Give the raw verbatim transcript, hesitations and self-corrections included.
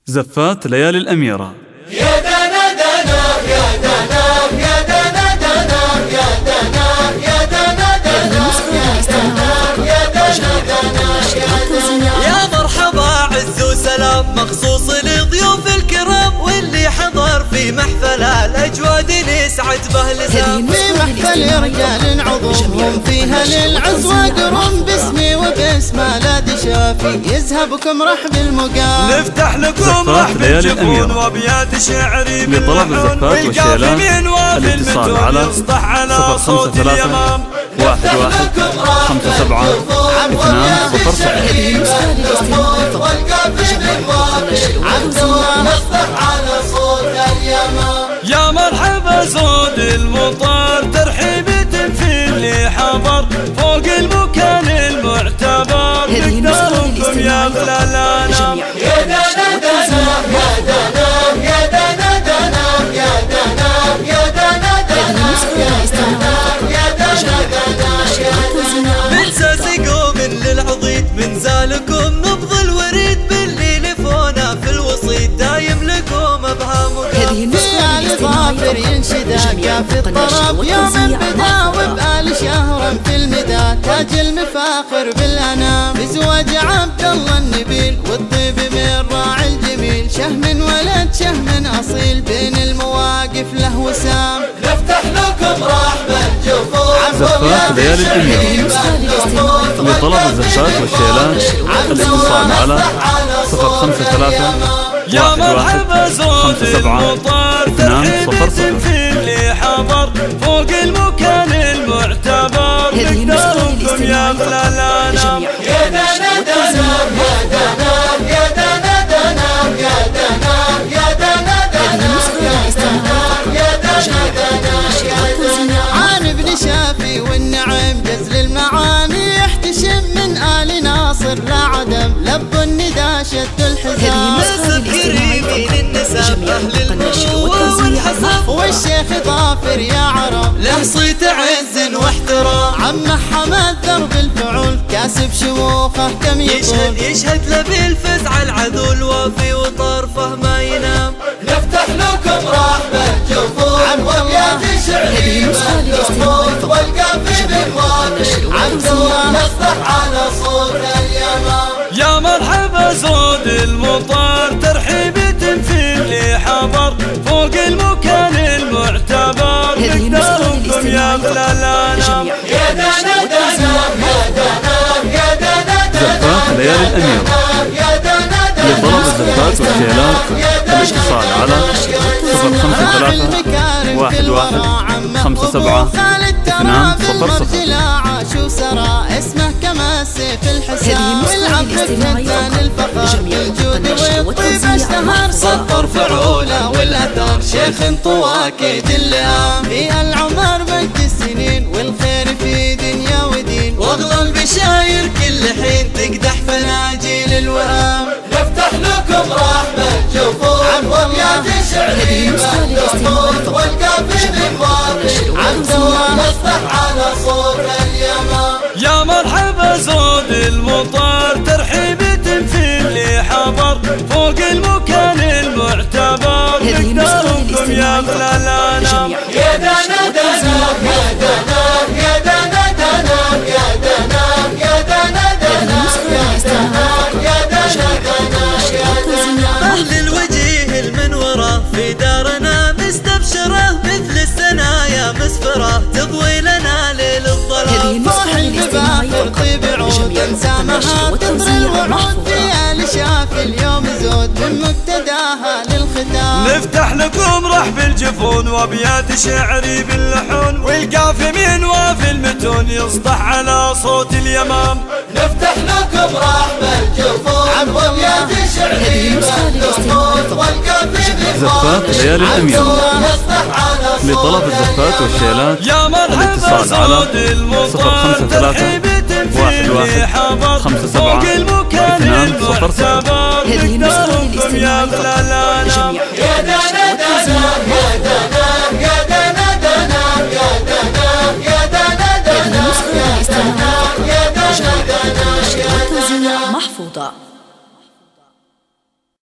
زفات ليالي الأميرة. يا دنا دنا يا دنا يا دنا دنا يا دنا يا دنا دنا يا دنا يا دنا دنا يا مرحبا عز وسلام مخصوص لضيوف الكرام واللي حضر في محفل الأجواد نسعد به لسان. في محفل رجال عضوهم فيها للعز وقرم باسمي وباسم لاد شافي يذهبكم رحب المقام. نفتح لكم رحب الجفون وابيات شعري لطلب الزفات والشيلان الاتصال على صفر خمسة ثلاثة واحد واحد خمسة سبعة اثنان صفر صفر. يا مرحبا زود المطار ترحيبة في اللي حضر فوق المكان المعتبر نقدركم يا اغلى الانام. يا دنا دنا يا دنا يا دنا دنا يا دنا يا دنا دنا يا دنا يا دنا دنا بلساس قوم للعضيد من زالكم نبض الوريد باللي لفونا في الوسيط دايم لكم ابهام ظافر ينشد في الطرب يوم بدا وبآل شهرا في المدى تاج المفاخر بالأنام بزواج عبد الله النبيل والطيب من راعي الجميل شهم ولد شهم أصيل بين المواقف له وسام. نفتح لكم رحب الجفون زفات ليالي الأميرة. لطلب الزفات والشيلان الاتصال على صفر خمسة ثلاثة واحد واحد خمسة سبعة اثنان صفر صفر. في اللي حضر فوق المكان المعتبر نقدركم يا اغلى الانام. يا دنا دنا يا دنا يا دنا دنا يا دنا يا دنا دنا يا دنا يا دنا دنا. عن ابن شافي والنعم جزل المعاني يحتشم من آل ناصر لا عدم لب الندى شد الحزام. نسب قريبين النسب اهل القوة والحصف والشيخ ظافر يا عرب له صيت عز واحترام. عم حمد درب الفعول كاسب شموخه كم يطول يشهد يشهد له بالفزع العذو الوافي وطرفه ما ينام. نفتح لكم رحب الجفون وابيات شعري ملفوت والقافي بالوافي عبد الله نصدح على صوت اليمام. يا مرحبا زود المطار ترحيبة في اللي حضر فوق المكان المعتبر نقدركم يا اغلى الانام. يا دنا دنا يا دنا يا دنا زفات ليالي الأميرة. لطلب الزفات والشيلان الاتصال على صفر خمسة ثلاثة واحد واحد خمسة سبعة اثنان صفر صفر. شو سرى اسمه كما سيف الحسام والعبد فتان الفخر بالجود والطيب اشتهر سطر فعوله والاثار شيخ طواكيد اللئام. في العمر مجد السنين والخير في دنيا ودين واغلى البشاير كل حين تقدح فناجيل الوهام. نفتح لكم رحب الجفون وابيات شعري ملفوت والقافي بالوافي عبد الله نصدح على صوت اليمام. يا مرحبا زود المطار ترحيبة في اللي حضر فوق المكان المعتبر نقدركم يا اغلى الانام. يا دنا دنا يا دنا يا دنا دنا يا دنا يا دنا دنا يا دنا يا دنا دنا. اهل الوجيه المنوره في دارنا مستبشره مثل السنايا مسفره تضوي لنا ليل الظلام. فرح الباخر طيب عود سامها تطري الوعود في آل شافي اليوم زود من مقتداها للختام. نفتح لكم رحب الجفون وابيات شعري باللحون والقافي من وافي المتون يصدح على صوت اليمام. نفتح لكم رحب الجفون وابيات شعري باللحون والقافي زفات ليالي الأميرة. لطلب الزفات والشيلان الاتصال على صفر خمسة ثلاثة واحد واحد خمسة سبعة اثنان صفر صفر. نقدركم يا اغلى الانام. يا دنا دنا يا دنا يا دنا دنا يا دنا يا دنا دنا يا دنا يا دنا دنا محفوظة.